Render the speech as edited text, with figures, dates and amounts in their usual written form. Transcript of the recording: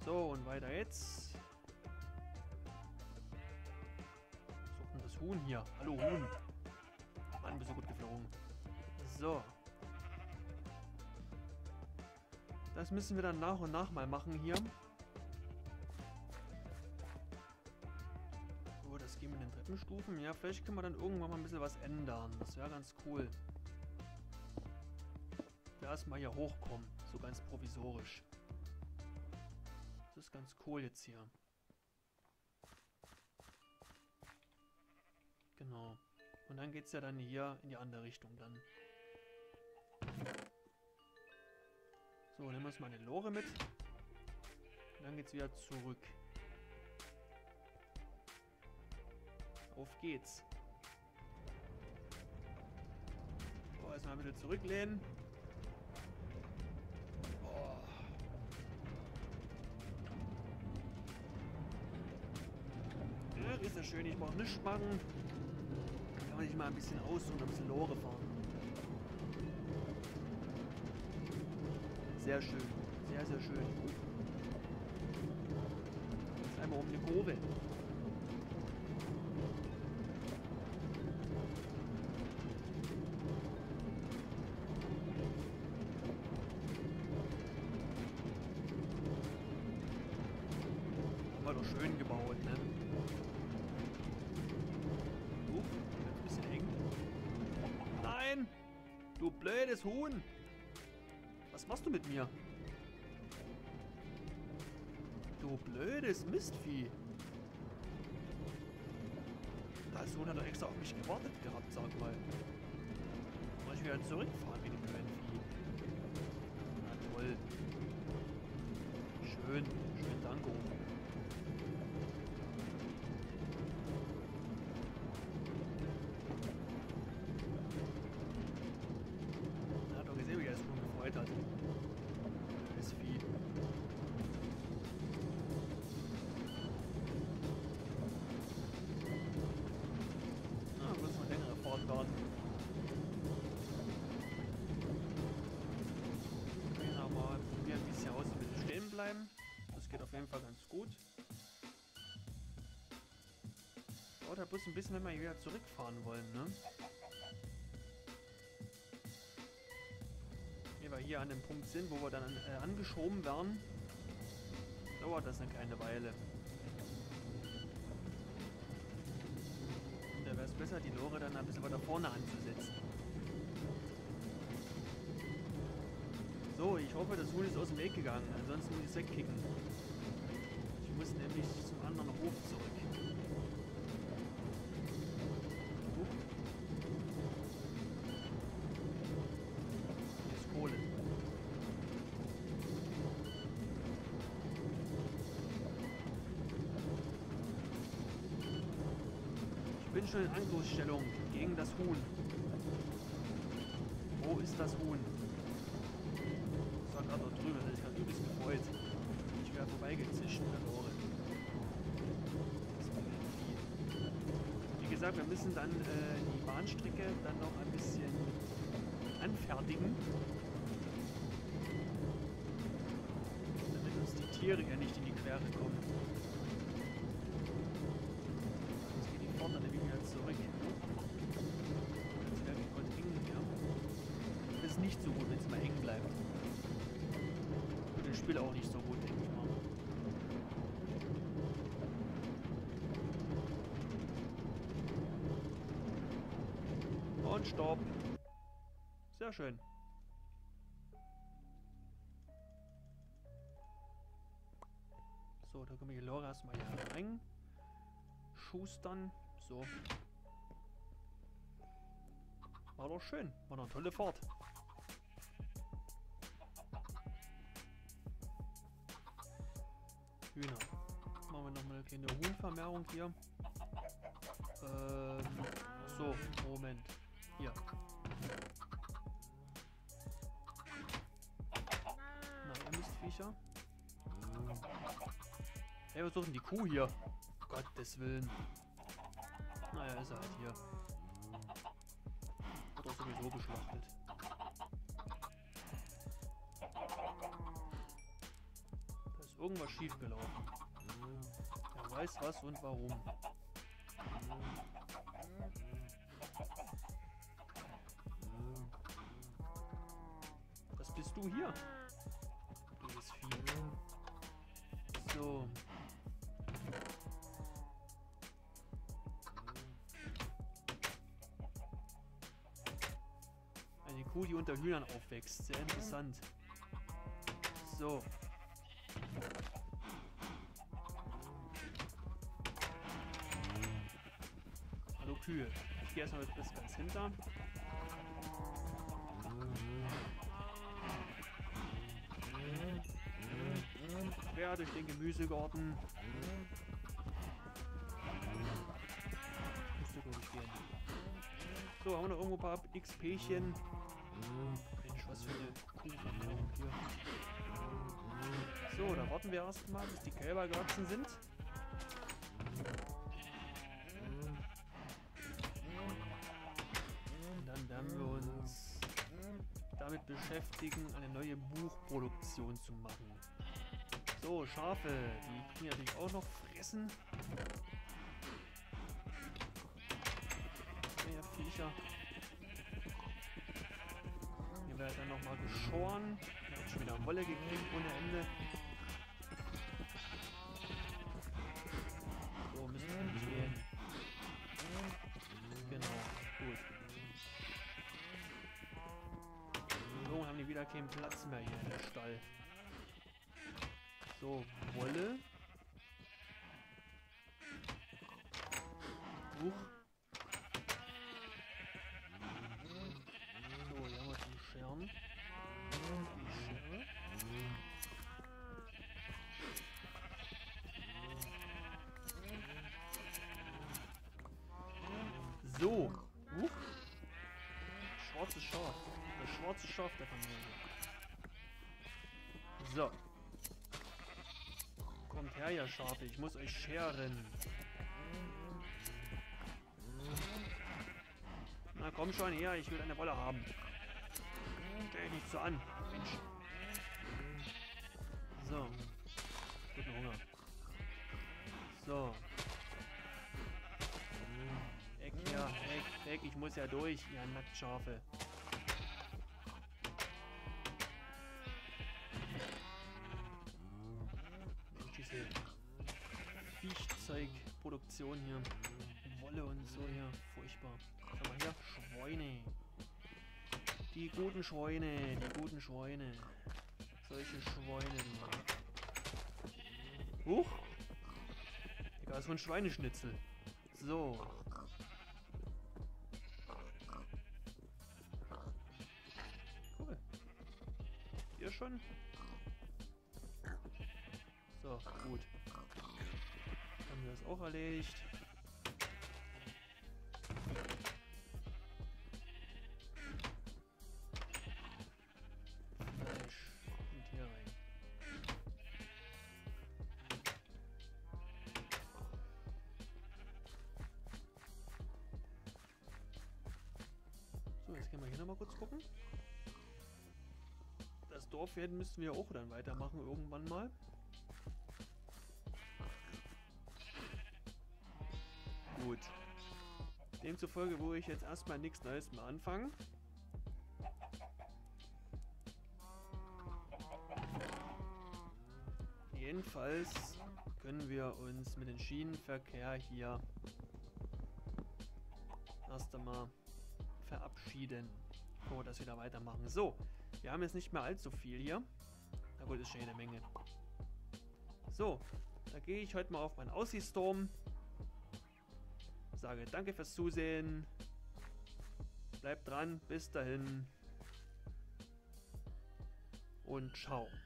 So, und weiter jetzt. Suchen das Huhn hier. Hallo Huhn. Mann, bist du gut geflogen. So. Das müssen wir dann nach und nach mal machen hier. So, das gehen wir in den Treppenstufen. Ja, vielleicht können wir dann irgendwann mal ein bisschen was ändern. Das wäre ganz cool. Erstmal hier hochkommen. So ganz provisorisch. Das ist ganz cool jetzt hier. Genau. Und dann geht es ja dann hier in die andere Richtung dann. So, nehmen wir uns mal eine Lore mit. Und dann geht es wieder zurück. Auf geht's. So, erstmal ein bisschen zurücklehnen. Ja, ist ja schön, ich brauche nichts machen. Kann man sich mal ein bisschen aus und ein bisschen Lore fahren. Sehr schön. Sehr, sehr schön. Jetzt einmal um die Kurve. War doch schön gebaut, ne? Ein bisschen eng. Nein! Du blödes Huhn! Was machst du mit mir? Du blödes Mistvieh! Das Huhn hat doch extra auf mich gewartet gehabt, sag mal. Muss ich wieder zurückfahren mit dem kleinen Vieh? Na toll. Schön, schön, danke. Gesehen, wie er es schon gefreut hat. Das Vieh. Ah, muss man längere Fahrt warten. Okay, aber probieren, wie es hier aussieht, mit dem Stehen bleiben. Das geht auf jeden Fall ganz gut. Dauert halt bloß ein bisschen, wenn wir wieder zurückfahren wollen, ne? Wenn wir hier an dem Punkt sind, wo wir dann angeschoben werden, dauert das eine kleine Weile. Und da wäre es besser, die Lore dann ein bisschen weiter vorne anzusetzen. So, ich hoffe, das Huhn ist aus dem Weg gegangen, ansonsten muss ich es wegkicken. Ich muss nämlich zum anderen Hof zurück. Kohle. Ich bin schon in Angriffsstellung gegen das Huhn. Wo ist das Huhn? Das war gerade dort drüben, das ist gerade übelst gefreut. Ich wäre vorbeigezischt mit der Lore. Wie gesagt, wir müssen dann die Bahnstrecke dann noch ein bisschen anfertigen. Damit uns die Tiere ja nicht in die Quere kommen. Jetzt geht die Pforte nämlich wieder zurück. Jetzt wäre die voll eng, ja. Das ist nicht so gut, wenn es mal hängen bleibt. Und das Spiel auch nicht so gut, denke ich mal. Und Stopp. Sehr schön. So, da können wir die Lore erstmal hier rein schustern. So. War doch schön. War doch eine tolle Fahrt. Hühner. Machen wir nochmal eine kleine Huhnvermehrung hier. So, Moment. Hier. Na, ihr Mistviecher. Hey, was sucht denn die Kuh hier? Gottes Willen. Naja, ist er halt hier. Wird auch sowieso geschlachtet. irgendwas schiefgelaufen. Wer weiß was und warum. Was bist du hier? Dieses Vieh. So. Eine Kuh, die unter Hühnern aufwächst. Sehr interessant. So. Hallo Kühe. Ich gehe erstmal bis ganz hinter. Quer durch den Gemüsegarten. Müsste glaube ich gehen. So, haben wir noch irgendwo ein paar XPchen. Mensch, was für eine Kuhvermehrung hier. So, dann warten wir erstmal, bis die Kälber gewachsen sind. Und dann werden wir uns damit beschäftigen, eine neue Buchproduktion zu machen. So, Schafe, die können natürlich auch noch fressen. Ja, Viecher. Hier wird dann nochmal geschoren. Wir haben schon wieder Wolle gekriegt ohne Ende. So, müssen wir nicht gehen. Genau, gut. So, haben die wieder keinen Platz mehr hier im Stall. So, Wolle. Huch. So, hier haben wir die Scheren. Die Schere. So. Huch. Schwarzes Schaf. Das schwarze Schaf der Familie. So. Kommt her, ihr Schafe. Ich muss euch scheren. Na komm schon her, ich will eine Wolle haben. Stell dich nicht so an, Mensch. So. Guten Hunger. So. Weg hier, weg, ich muss ja durch, ihr Nacktschafe. Diese Viechzeugproduktion hier. Wolle und so hier. Furchtbar. Schau mal hier. Schweine. Die guten Schweine. Die guten Schweine. Solche Schweine. Huch. Egal, so ein Schweineschnitzel. So. Cool. Ihr schon? So, gut. Haben wir das auch erledigt. Fleisch und hier rein. So, jetzt können wir hier nochmal kurz gucken. Das Dorf werden müssten wir auch dann weitermachen irgendwann mal. Gut. Demzufolge wo ich jetzt erstmal nichts Neues mehr anfangen. Jedenfalls können wir uns mit dem Schienenverkehr hier erst einmal verabschieden, bevor wir das wieder weitermachen. So, wir haben jetzt nicht mehr allzu viel hier. Na gut, ist schon eine Menge. So, da gehe ich heute mal auf meinen Aussichtsturm. Sage danke fürs Zusehen. Bleibt dran, bis dahin. Und ciao.